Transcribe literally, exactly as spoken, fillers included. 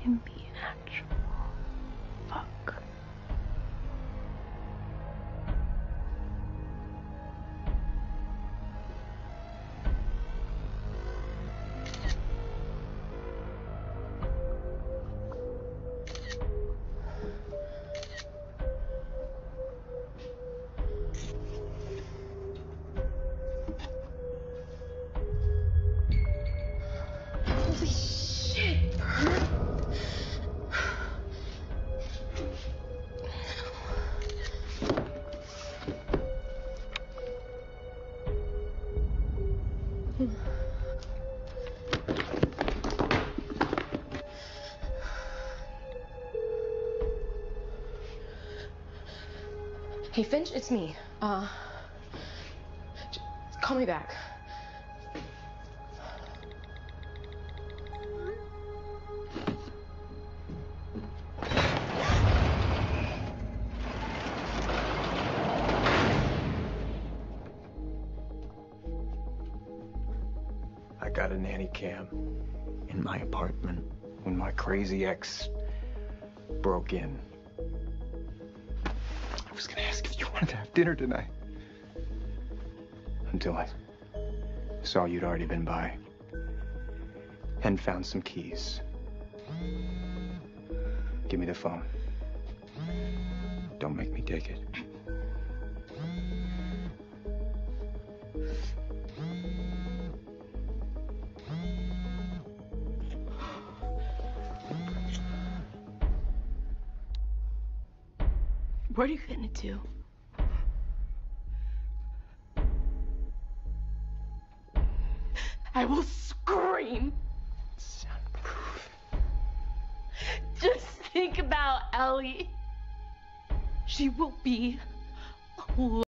can be an actual fuck. Hey, Finch, it's me. Uh, j- call me back. I got a nanny cam in my apartment when my crazy ex broke in. I was gonna ask if you wanted to have dinner tonight. Until I saw you'd already been by and found some keys. Give me the phone. Don't make me take it. What are you gonna do? I will scream. Soundproof. Just think about Ellie. She will be alone.